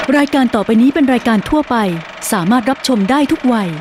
รายการต่อไปนี้เป็นรายการทั่วไปสามารถรับชมได้ทุกวัย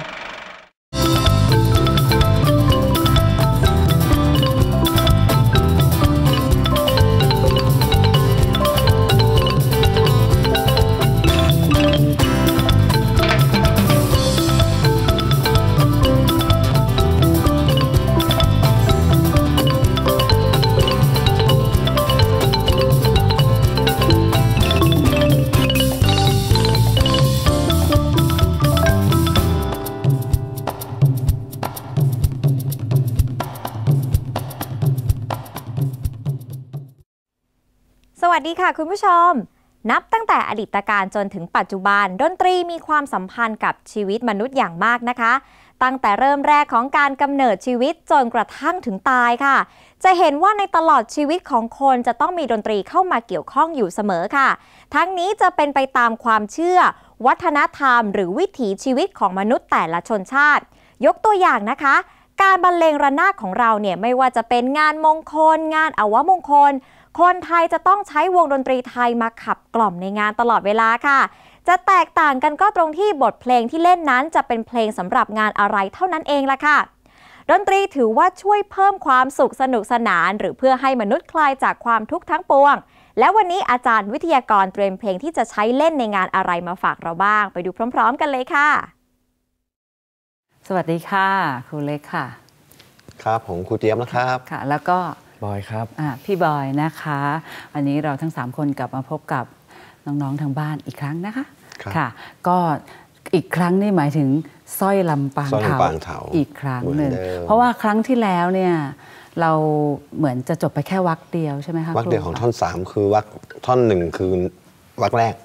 สวัสดีค่ะคุณผู้ชมนับตั้งแต่อดีตการจนถึงปัจจุบันดนตรีมีความสัมพันธ์กับชีวิตมนุษย์อย่างมากนะคะตั้งแต่เริ่มแรกของการกำเนิดชีวิตจนกระทั่งถึงตายค่ะจะเห็นว่าในตลอดชีวิตของคนจะต้องมีดนตรีเข้ามาเกี่ยวข้องอยู่เสมอค่ะทั้งนี้จะเป็นไปตามความเชื่อวัฒนธรรมหรือวิถีชีวิตของมนุษย์แต่ละชนชาติยกตัวอย่างนะคะการบรรเลงระนาดของเราเนี่ยไม่ว่าจะเป็นงานมงคลงานอวมงคลคนไทยจะต้องใช้วงดนตรีไทยมาขับกล่อมในงานตลอดเวลาค่ะจะแตกต่างกันก็ตรงที่บทเพลงที่เล่นนั้นจะเป็นเพลงสำหรับงานอะไรเท่านั้นเองล่ะค่ะดนตรีถือว่าช่วยเพิ่มความสุขสนุกสนานหรือเพื่อให้มนุษย์คลายจากความทุกข์ทั้งปวงและวันนี้อาจารย์วิทยากรเตรียมเพลงที่จะใช้เล่นในงานอะไรมาฝากเราบ้างไปดูพร้อมๆกันเลยค่ะสวัสดีค่ะครูเล็กค่ะครับผมครูเจี๊ยบนะครับค่ะแล้วก็บอยครับพี่บอยนะคะวันนี้เราทั้ง3คนกลับมาพบกับน้องๆทางบ้านอีกครั้งนะคะค่ะก็อีกครั้งนี่หมายถึงสร้อยลำปางเถาอีกครั้งหนึ่งเพราะว่าครั้งที่แล้วเนี่ยเราเหมือนจะจบไปแค่วรรคเดียวใช่ไหมคะวรรคเดียวของท่อน3คือวรรคท่อน1คือวรรคแรก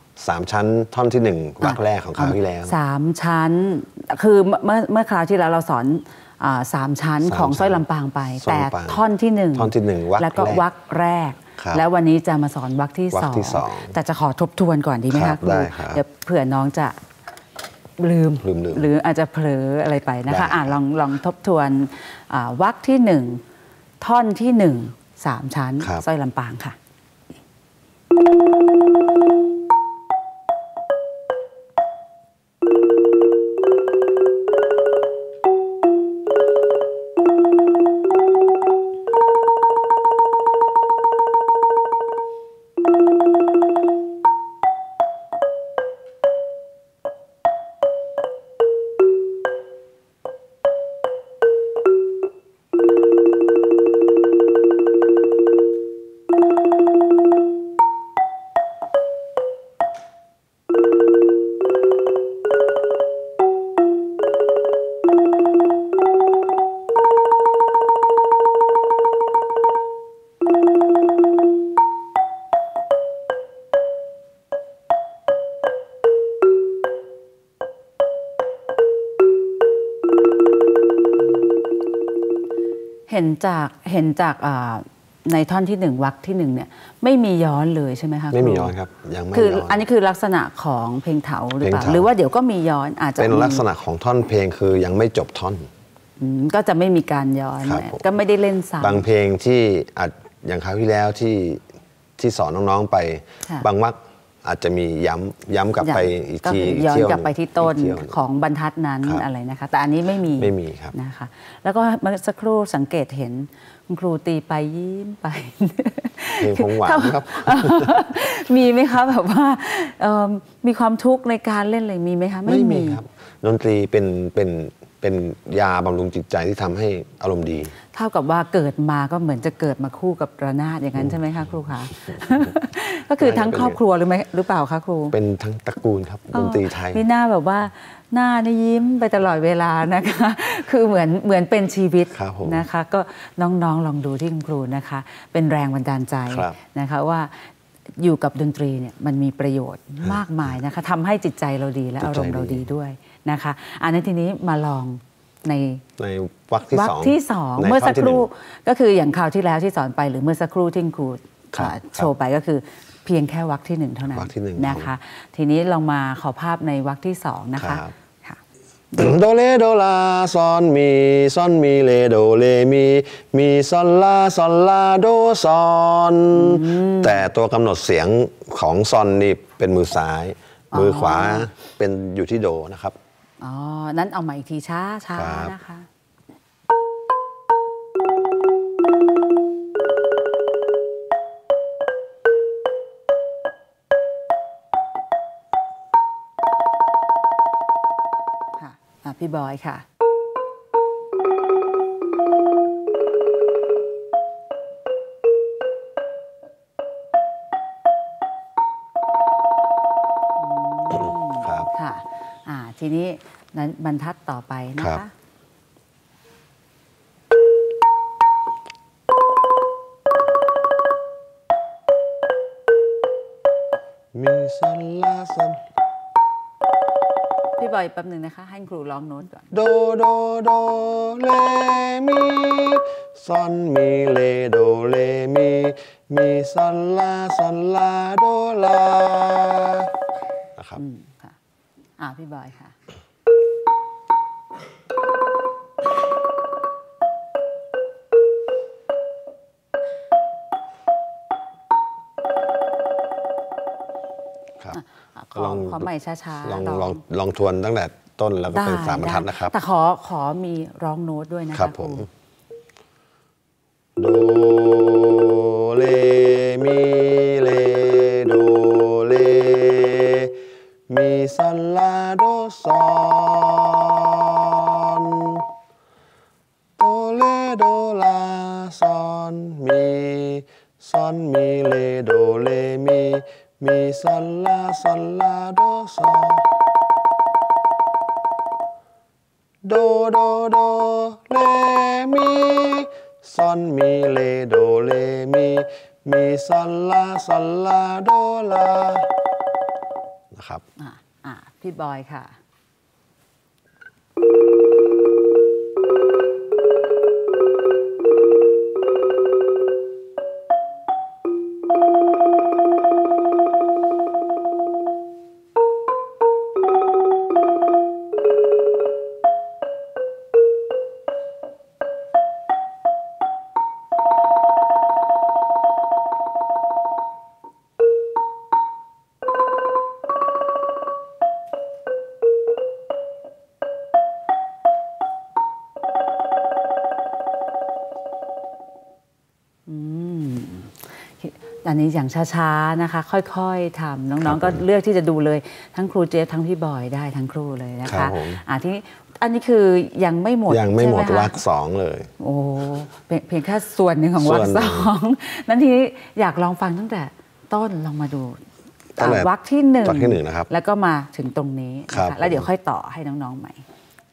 3ชั้นท่อนที่1วรรคแรกของคราวที่แล้ว 3ชั้นคือเมื่อคราวที่แล้วเราสอน3ชั้นของสร้อยลำปางไปแต่ท่อนที่1แล้วก็วรรคแรกแล้ววันนี้จะมาสอนวรรคที่2แต่จะขอทบทวนก่อนดีไหมคะครูเดี๋ยวเผื่อน้องจะลืมหรืออาจจะเผลออะไรไปนะคะลองทบทวนวรรคที่1ท่อนที่1 3ชั้นสร้อยลำปางค่ะเห็นจากในท่อนที่1วรรคที่1เนี่ยไม่มีย้อนเลยใช่ไหมคะไม่มีย้อนครับยังไม่คืออันนี้คือลักษณะของเพลงเถาหรือเปล่าหรือว่าเดี๋ยวก็มีย้อนอาจจะเป็นลักษณะของท่อนเพลงคือยังไม่จบท่อนก็จะไม่มีการย้อนก็ไม่ได้เล่นซ้ำบางเพลงที่อาจอย่างคราวที่แล้วที่สอนน้องๆไปบางวรรคอาจจะมีย้ำกลับไปอีกทีย้อนกลับไปที่ต้นของบรรทัดนั้นอะไรนะคะแต่อันนี้ไม่มีครับนะคะแล้วก็เมื่อสักครู่สังเกตเห็นคุณครูตีไปยิ้มไปเพลงของหวานครับมีไหมคะแบบว่ามีความทุกข์ในการเล่นอะไรมีไหมคะไม่มีครับดนตรีเป็นยาบำรุงจิตใจที่ทำให้อารมณ์ดีเท่ากับว่าเกิดมาก็เหมือนจะเกิดมาคู่กับระนาดอย่างนั้นใช่ไหมคะครูคะก็คือทั้งครอบครัวหรือเปล่าคะครูเป็นทั้งตระกูลครับดนตรีไทยมีหน้าแบบว่าหน้านี่ยิ้มไปตลอดเวลานะคะคือเหมือนเป็นชีวิตนะคะก็น้องๆลองดูที่คุณครูนะคะเป็นแรงบันดาลใจนะคะว่าอยู่กับดนตรีเนี่ยมันมีประโยชน์มากมายนะคะทำให้จิตใจเราดีและอารมณ์เราดีด้วยนะคะอันนี้ทีนี้มาลองในวรรคที่2 เมื่อสักครู่ก็คืออย่างคราวที่แล้วที่สอนไปหรือเมื่อสักครู่ที่ครูโชว์ไปก็คือเพียงแค่วรรคที่1เท่านั้นนะคะทีนี้ลองมาขอภาพในวรรคที่2นะคะโดเลโดลาซอนมีเลโดเลมีซอนลาโดซอนแต่ตัวกำหนดเสียงของซอนนี่เป็นมือซ้ายมือขวาเป็นอยู่ที่โดนะครับอ๋อนั้นเอาใหม่อีกทีช้าช้านะคะค่ะพี่บอยค่ะทีนี้นั้นบรรทัดต่อไปนะคะมีซันลาซันพี่บอยแป๊บหนึ่งนะคะให้ครูร้องโน้ตก่อนโดโดโดเลมีซอนมีเลโดเลมีซันลาโดลานะครับพี่บอยค่ะขอใหม่ช้าๆลองทวนตั้งแต่ต้นแล้วก็เป็น3 บรรทัดนะครับแต่ขอมีร้องโน้ตด้วยนะครับผมโดเลมีเลโดเลมีซันลาโดซอนโดเลโดลาซอนมีเลโดเลมีซันลาโดซอนโดโดโดเลมีซอนมีเลโดเลมีซันลาโดลานะครับพี่บอยค่ะอันนี้อย่างช้าๆนะคะค่อยๆทำน้องๆก็เลือกที่จะดูเลยทั้งครูเจฟทั้งพี่บอยได้ทั้งครูเลยนะคะทีนี้อันนี้คือยังไม่หมดวรรค2เลยโอ้เพียงแค่ส่วนหนึ่งของวรรค2นั้นทีนี้อยากลองฟังตั้งแต่ต้นลองมาดูวรรคที่1 นะครับแล้วก็มาถึงตรงนี้นะคะแล้วเดี๋ยวค่อยต่อให้น้องๆใหม่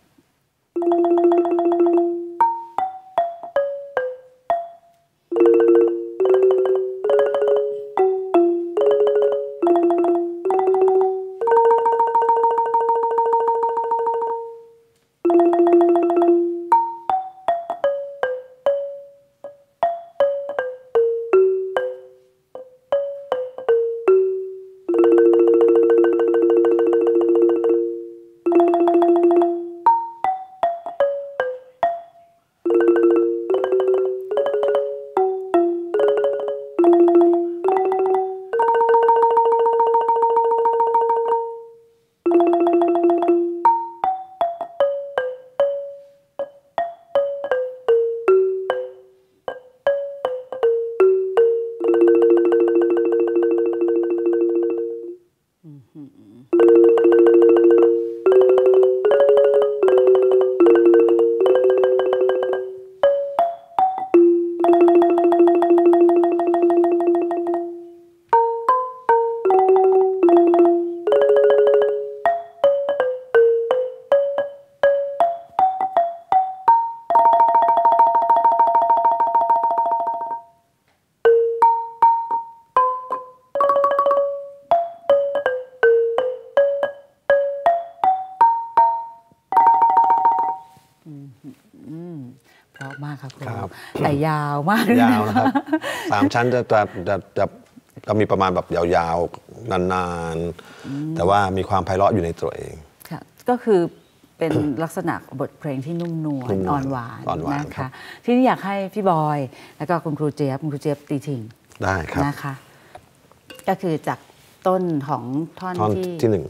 เพราะมากครับแต่ยาวมากยาวนะครับ3 ชั้นจะมีประมาณแบบยาวๆนานๆแต่ว่ามีความไพเราะอยู่ในตัวเองก็คือเป็นลักษณะบทเพลงที่นุ่มนวลอ่อนหวานนะคะที่นี่อยากให้พี่บอยแล้วก็คุณครูเจี๊ยบตีทิ้งได้ครับนะคะก็คือจากต้นของท่อนที่หนึ่ง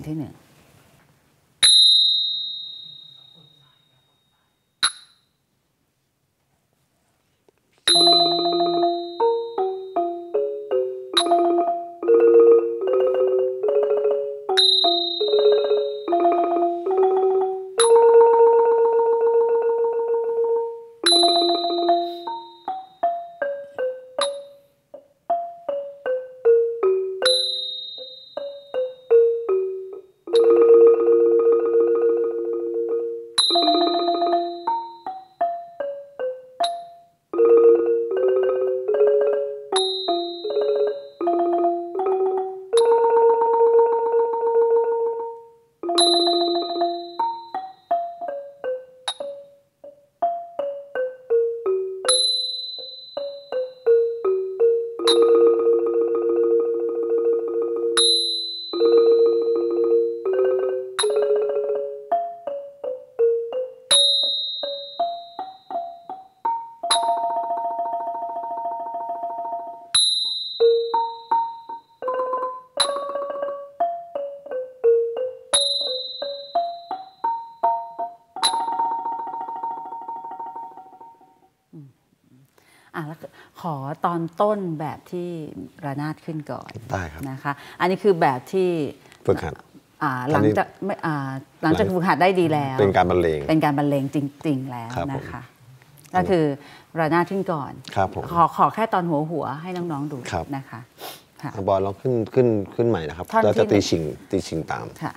แล้วขอตอนต้นแบบที่ระนาดขึ้นก่อนได้ครับนะคะอันนี้คือแบบที่ฝึกหัดหลังจากฝึกหัดได้ดีแล้วเป็นการบรรเลงจริงๆแล้วนะคะก็คือระนาดขึ้นก่อนขอแค่ตอนหัวให้น้องๆดูนะคะบอลลองขึ้นใหม่นะครับแล้วจะตีชิงตามค่ะ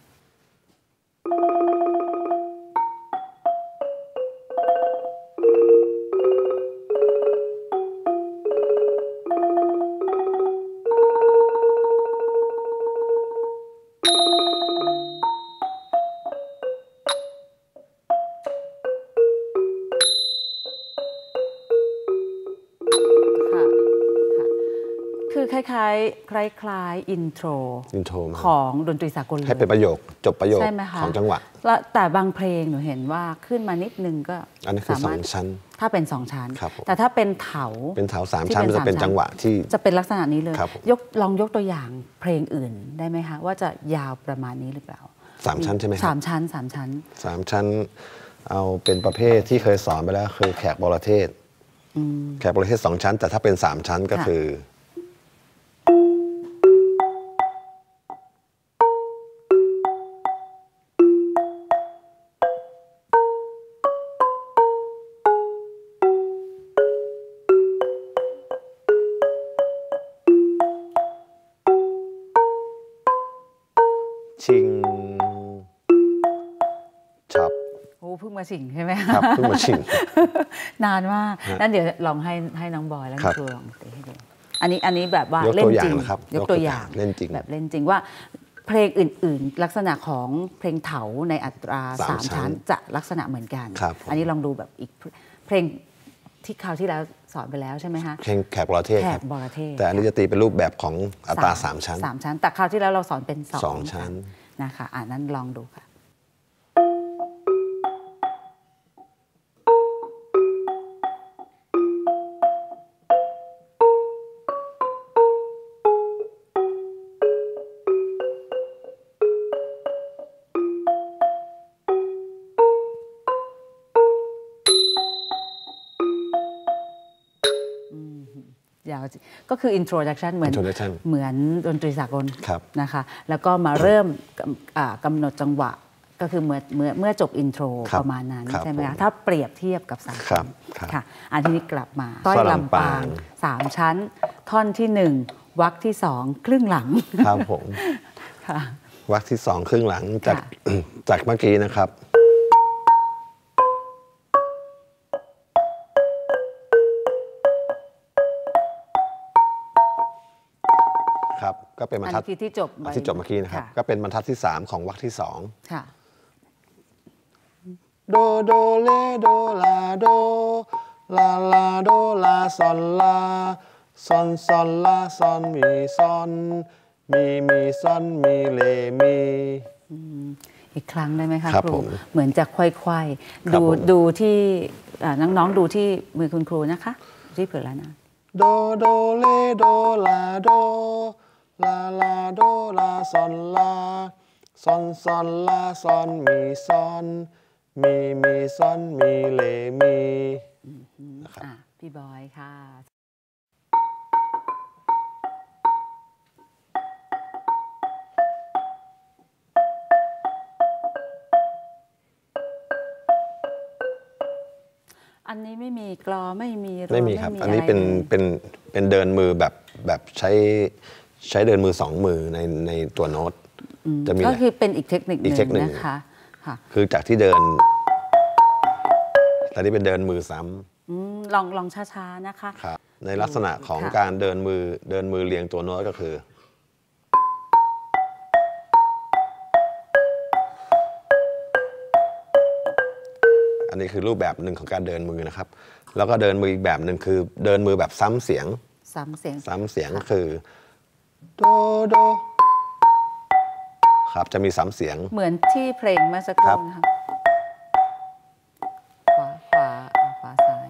คือคล้ายอินโทรของดนตรีสากลให้เป็นประโยคจบประโยคของจังหวะแต่บางเพลงหนูเห็นว่าขึ้นมานิดนึงก็อันนี้คือ2 ชั้นถ้าเป็น2 ชั้นแต่ถ้าเป็นเถา 3 ชั้นจะเป็นจังหวะที่จะเป็นลักษณะนี้เลยลองยกตัวอย่างเพลงอื่นได้ไหมคะว่าจะยาวประมาณนี้หรือเปล่า 3 ชั้นใช่ไหมครับ 3 ชั้นเอาเป็นประเภทที่เคยสอนไปแล้วคือแขกบรเทศ2 ชั้นแต่ถ้าเป็น3 ชั้นก็คือชิงชับเพิ่งมาชิงใช่ไหมครับเพิ่งมาชิงนานมากนั่นเดี๋ยวลองให้น้องบอยแล้วครูลองตีให้ดูอันนี้แบบว่าเล่นจริงยกตัวอย่างเล่นจริงแบบเล่นจริงว่าเพลงอื่นๆลักษณะของเพลงเถาในอัตรา3 ชั้นจะลักษณะเหมือนกันอันนี้ลองดูแบบอีกเพลงที่คราวที่แล้วสอนไปแล้วใช่ไหมคะเพลงแขกบรเทศแต่อันนี้จะตีเป็นรูปแบบของอัตรา3 ชั้นแต่คราวที่แล้วเราสอนเป็น 2 ชั้นนะคะนั้นลองดูค่ะยาวก็คือ introduction เหมือนดนตรีสากลนะคะแล้วก็มาเริ่มกำหนดจังหวะก็คือเมื่อจบอินโทรประมาณนั้นใช่ไหมคะถ้าเปรียบเทียบกับ3 ชั้นค่ะอันที่นี้กลับมาสร้อยลำปาง3 ชั้นท่อนที่1วรรคที่2ครึ่งหลังครับผมวรรคที่2ครึ่งหลังจากเมื่อกี้นะครับก็เป็นบรรทัดที่จบเมื่อกี้นะครับก็เป็นบรรทัดที่3ของวรรคที่2ค่ะโดโดเลโดลาโดลาลาโดลาซอนลาซอนซอนลาซอนมีซอนมีซอนมีเลมีอีกครั้งได้ไหมคะครูเหมือนจะค่อยๆดูที่น้องๆดูที่มือคุณครูนะคะที่เผื่อแล้วนะโดโดเลโดลาโดลาลาโดลาซอนลาซอนซอนลาซอนมีซอนมีซอนมีเลมีนะครับพี่บอยค่ะอันนี้ไม่มีกลอไม่มีครับอันนี้เป็นเดินมือแบบใช้เดินมือ2 มือในตัวโน้ตจะมีก็คือเป็นอีกเทคนิคหนึ่งนะคะคือจากที่เดินตอนนี้เป็นเดินมือซ้ำลองช้าๆนะคะครับในลักษณะของการเดินมือเรียงตัวโน้ตก็คืออันนี้คือรูปแบบหนึ่งของการเดินมือนะครับแล้วก็เดินมืออีกแบบหนึ่งคือเดินมือแบบซ้ำเสียงคือโดโดครับจะมีซ้ำเสียงเหมือนที่เพลงเมื่อสักครู่นะคะขวาซ้าย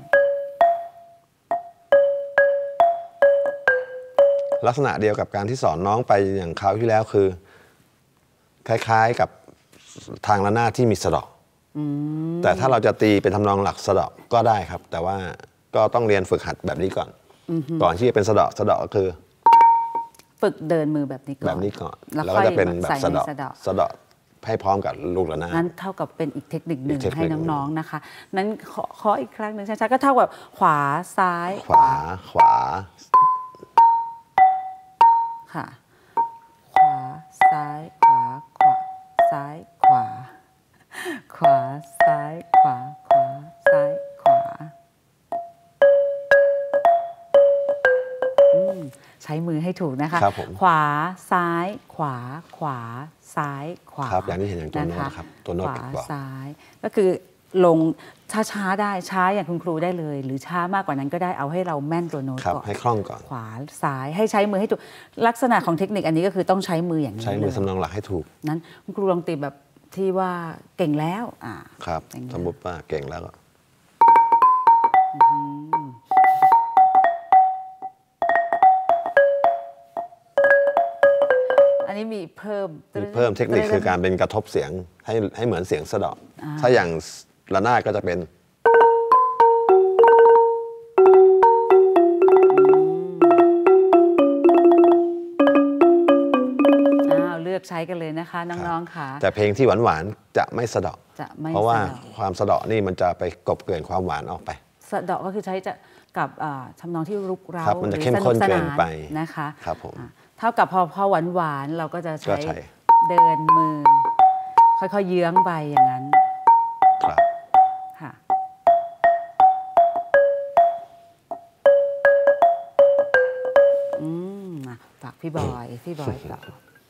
ลักษณะเดียวกับการที่สอนน้องไปอย่างคราวที่แล้วคือคล้ายๆกับทางระนาดที่มีสะเดาะแต่ถ้าเราจะตีเป็นทำนองหลักสะเดาะก็ได้ครับแต่ว่าก็ต้องเรียนฝึกหัดแบบนี้ก่อนที่จะเป็นสะเดาะก็คือฝึกเดินมือแบบนี้ก่อนแล้วก็จะเป็นแบบสะเดาะให้พร้อมกับลูกระนาดนั้นเท่ากับเป็นอีกเทคนิคหนึ่งให้น้องๆนะคะนั้นขออีกครั้งหนึ่งช้าๆก็เท่ากับขวาซ้ายขวาค่ะขวาซ้ายขวาซ้ายขวาซ้ายขวาซ้ายขวาใช้มือให้ถูกนะคะขวาซ้ายขวาซ้ายขวาครับอย่างที่เห็นอย่างตัวโน้ตครับตัวโน้ตขวาซ้ายก็คือลงช้าได้ช้าอย่างคุณครูได้เลยหรือช้ามากกว่านั้นก็ได้เอาให้เราแม่นตัวโน้ตก่อนให้คล่องก่อนขวาซ้ายให้ใช้มือให้ถูกลักษณะของเทคนิคอันนี้ก็คือต้องใช้มืออย่างนี้ใช้มือสำนองหลักให้ถูกนั้นคุณครูลองตีแบบที่ว่าเก่งแล้วครับสมมติว่าเก่งแล้วก็อันนี้มีเพิ่มเทคนิคคือการเป็นกระทบเสียงให้เหมือนเสียงสะเดาะถ้าอย่างระนาดก็จะเป็นเลือกใช้กันเลยนะคะน้องๆค่ะแต่เพลงที่หวานๆจะไม่สะเดาะเพราะว่าความสะเดาะนี่มันจะไปกลบเกลื่อนความหวานออกไปสะเดาะก็คือใช้จะกับทำนองที่รุกเร้ามันจะเข้มข้นเกินไปนะคะครับผมเท่ากับพอหวานเราก็จะใช้เดินมือค่อยๆเยื้องไปอย่างนั้นครับค่ะฝากพี่บอยต่อ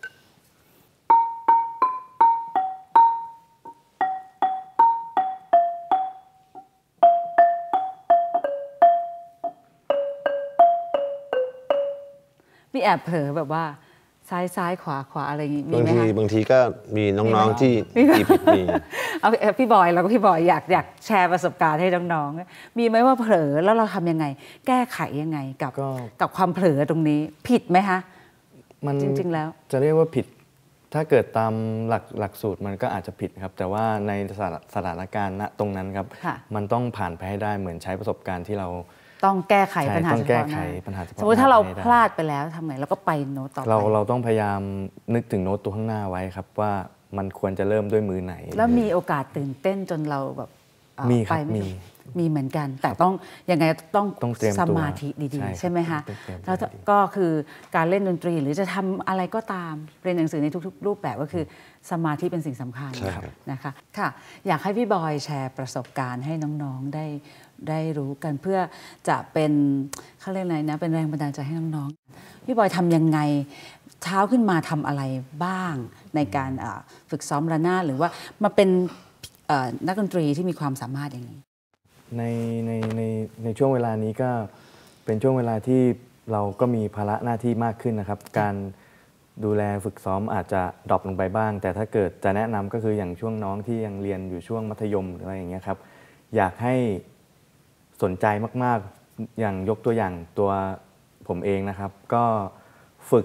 มีแอบเผลอแบบว่าซ้ายขวาอะไรอย่างงี้มีไหมคะบางทีก็มีน้องๆที่ผิดมีเอาพี่บอยแล้วก็พี่บอยอยากแชร์ประสบการณ์ให้น้องๆมีไหมว่าเผลอแล้วเราทำยังไงแก้ไขยังไงกับความเผลอตรงนี้ผิดไหมคะมันจริงๆแล้วจะเรียกว่าผิดถ้าเกิดตามหลักสูตรมันก็อาจจะผิดครับแต่ว่าในสถานการณ์ณตรงนั้นครับมันต้องผ่านไปให้ได้เหมือนใช้ประสบการณ์ที่เราต้องแก้ไขปัญหาเฉพาะหน้าสมมติถ้าเราพลาดไปแล้วทำไงเราก็ไปโน้ตต่อไปเราต้องพยายามนึกถึงโน้ตตัวข้างหน้าไว้ครับว่ามันควรจะเริ่มด้วยมือไหนแล้วมีโอกาสตื่นเต้นจนเราแบบมีครับมีเหมือนกันแต่ต้องยังไงต้องสมาธิดีๆใช่ไหมคะแล้วก็คือการเล่นดนตรีหรือจะทำอะไรก็ตามเรียนหนังสือในทุกๆรูปแบบก็คือสมาธิเป็นสิ่งสำคัญนะคะค่ะอยากให้พี่บอยแชร์ประสบการณ์ให้น้องๆได้รู้กันเพื่อจะเป็นเขาเรียกอะไรนะเป็นแรงบันดาลใจให้น้องๆพี่บอยทำยังไงเช้าขึ้นมาทำอะไรบ้างในการฝึกซ้อมระนาดหรือว่ามาเป็นนักดนตรีที่มีความสามารถอย่างนี้ในช่วงเวลานี้ก็เป็นช่วงเวลาที่เราก็มีภาระหน้าที่มากขึ้นนะครับการดูแลฝึกซ้อมอาจจะดรอปลงไปบ้างแต่ถ้าเกิดจะแนะนำก็คืออย่างช่วงน้องที่ยังเรียนอยู่ช่วงมัธยมหรืออะไรอย่างเงี้ยครับอยากให้สนใจมากๆอย่างยกตัวอย่างตัวผมเองนะครับก็ฝึก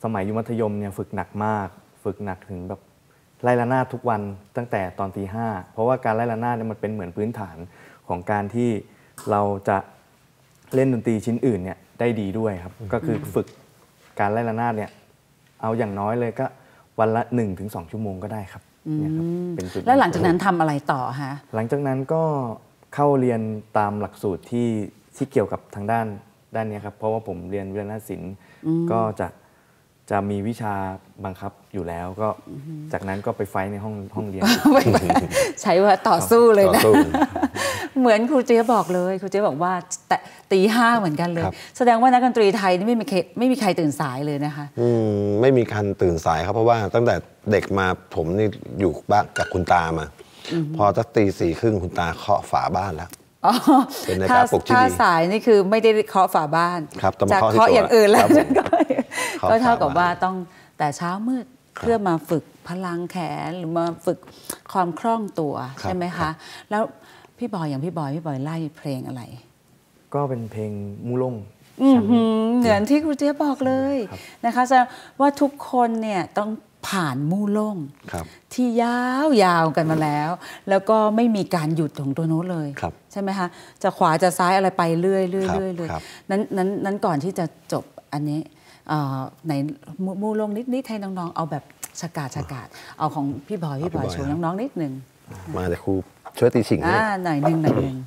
สมัยอยู่มัธยมเนี่ยฝึกหนักมากฝึกหนักถึงแบบไล่ระนาดทุกวันตั้งแต่ตอนตี 5เพราะว่าการไล่ระนาดเนี่ยมันเป็นเหมือนพื้นฐานของการที่เราจะเล่นดนตรีชิ้นอื่นเนี่ยได้ดีด้วยครับก็คือฝึกการไล่ระนาดเนี่ยเอาอย่างน้อยเลยก็วันละ 1-2 ชั่วโมงก็ได้ครับเนี่ยครับเป็นจุดแล้วหลังจากนั้นทำอะไรต่อฮะหลังจากนั้นก็เข้าเรียนตามหลักสูตรที่เกี่ยวกับทางด้านนี้ครับเพราะว่าผมเรียนวิทยาศิลป์ก็จะมีวิชาบังคับอยู่แล้วก็จากนั้นก็ไปไฟท์ในห้องเรียนใช้ว่าต่อสู้เลยนะเหมือนครูเจ๊บอกเลยครูเจ๊บอกว่าแต่ตี 5เหมือนกันเลยแสดงว่านักดนตรีไทยนี่ไม่มีใครตื่นสายเลยนะคะไม่มีการตื่นสายครับเพราะว่าตั้งแต่เด็กมาผมนี่อยู่บ้านกับคุณตามาพอตั้งตี 4:30คุณตาเคาะฝาบ้านแล้วเป็นในการปลุกที่ดีถ้าสายนี่คือไม่ได้เคาะฝาบ้านจะเคาะอย่างอื่นแล้วก็เท่ากับว่าต้องแต่เช้ามืดเพื่อมาฝึกพลังแขนหรือมาฝึกความคล่องตัวใช่ไหมคะแล้วพี่บอยไล่เพลงอะไรก็เป็นเพลงมูล่งเหมือนที่ครูเจี๊ยบบอกเลยนะคะแสดงว่าทุกคนเนี่ยต้องผ่านมู่ล่งที่ยาวกันมาแล้วก็ไม่มีการหยุดของตัวโน้ตเลยใช่ไหมคะจะขวาจะซ้ายอะไรไปเรื่อยเลยนั้นก่อนที่จะจบอันนี้ในมู่ล่งนิดให้น้องๆเอาแบบฉกาดเอาของพี่บอยโชว์น้องๆนิดนึงมาเดี๋ยวครูช่วยตีฉิงให้หน่อยนึง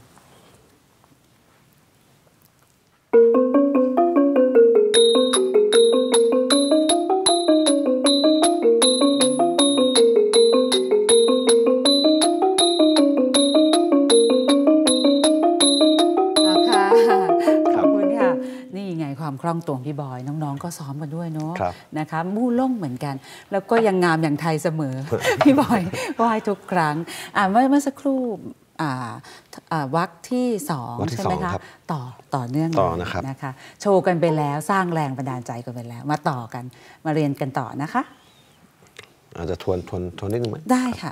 ความคล่องตัวพี่บอยน้องๆก็ซ้อมกันด้วยเนาะนะคะมู่ล่งเหมือนกันแล้วก็ยังงามอย่างไทยเสมอ พี่บอยไหว้ทุกครั้งเมื่อสักครู่วรรคที่2ใช่ไหมคะต่อเนื่องนะคะโชว์กันไปแล้วสร้างแรงบันดาลใจกันไปแล้วมาต่อกันมาเรียนกันต่อนะคะอาจจะทวนนิดนึงไหมได้ค่ะ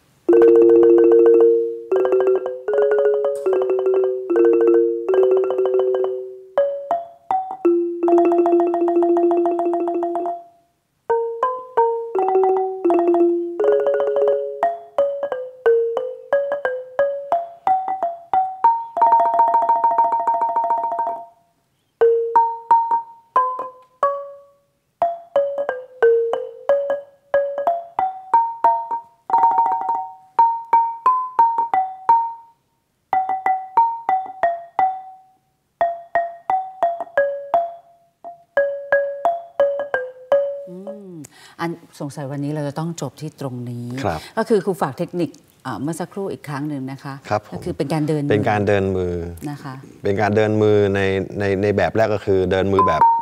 สงสัยวันนี้เราจะต้องจบที่ตรงนี้ก็คือครูฝากเทคนิคเมื่อสักครู่อีกครั้งหนึ่งนะคะก็คือเป็นการเดินมือนะคะเป็นการเดินมือในแบบแรกก็คือเดินมือแบบ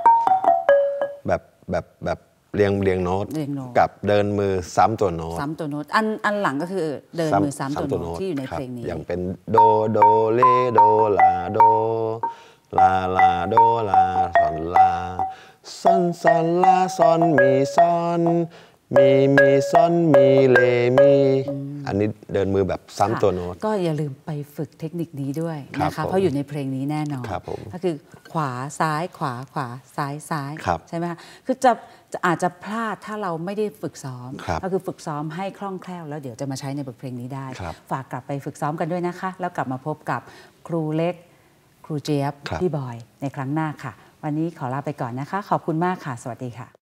เรียงโน้ตกับเดินมือซ้ำตัวโน้ตอันหลังก็คือเดินมือซ้ำตัวโน้ตที่อยู่ในเพลงนี้อย่างเป็นโดเลโดลาโดลาโดลาซอนลาซอนลาซอนมีซอนมีซอนมีเลมีอันนี้เดินมือแบบซ้ำตัวโน้ตก็อย่าลืมไปฝึกเทคนิคนี้ด้วยนะคะเพราะอยู่ในเพลงนี้แน่นอนก็คือขวาซ้ายขวาซ้ายใช่ไหมคะคืออาจจะพลาดถ้าเราไม่ได้ฝึกซ้อมก็คือฝึกซ้อมให้คล่องแคล่วแล้วเดี๋ยวจะมาใช้ในบทเพลงนี้ได้ฝากกลับไปฝึกซ้อมกันด้วยนะคะแล้วกลับมาพบกับครูเล็กครูเจี๊ยบพี่บอยในครั้งหน้าค่ะวันนี้ขอลาไปก่อนนะคะขอบคุณมากค่ะสวัสดีค่ะ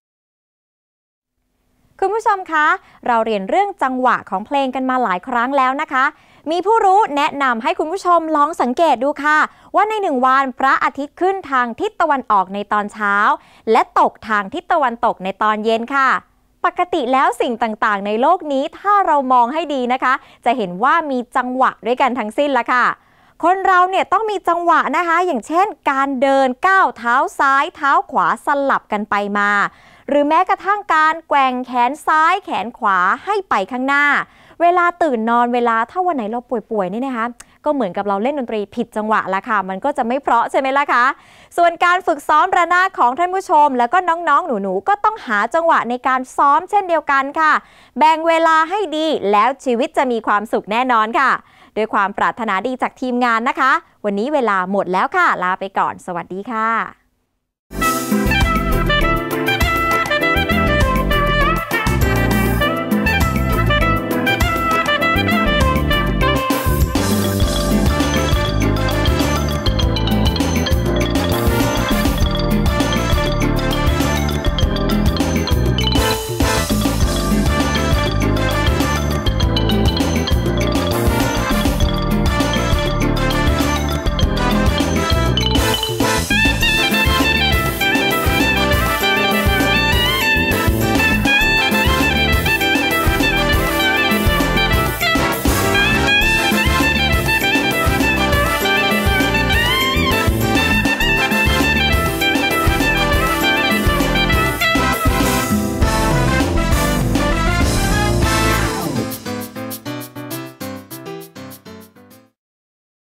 คุณผู้ชมคะเราเรียนเรื่องจังหวะของเพลงกันมาหลายครั้งแล้วนะคะมีผู้รู้แนะนำให้คุณผู้ชมลองสังเกตดูค่ะว่าใน1 วันพระอาทิตย์ขึ้นทางทิศตะวันออกในตอนเช้าและตกทางทิศตะวันตกในตอนเย็นค่ะปกติแล้วสิ่งต่างๆในโลกนี้ถ้าเรามองให้ดีนะคะจะเห็นว่ามีจังหวะด้วยกันทั้งสิ้นละค่ะคนเราเนี่ยต้องมีจังหวะนะคะอย่างเช่นการเดินก้าวเท้าซ้ายเท้าขวาสลับกันไปมาหรือแม้กระทั่งการแกว่งแขนซ้ายแขนขวาให้ไปข้างหน้าเวลาตื่นนอนเวลาถ้าวันไหนเราป่วยๆนี่นะคะก็เหมือนกับเราเล่นดนตรีผิดจังหวะละค่ะมันก็จะไม่เพราะใช่ไหมล่ะคะส่วนการฝึกซ้อมระนาดของท่านผู้ชมแล้วก็น้องๆหนูๆก็ต้องหาจังหวะในการซ้อมเช่นเดียวกันค่ะแบ่งเวลาให้ดีแล้วชีวิตจะมีความสุขแน่นอนค่ะด้วยความปรารถนาดีจากทีมงานนะคะวันนี้เวลาหมดแล้วค่ะลาไปก่อนสวัสดีค่ะ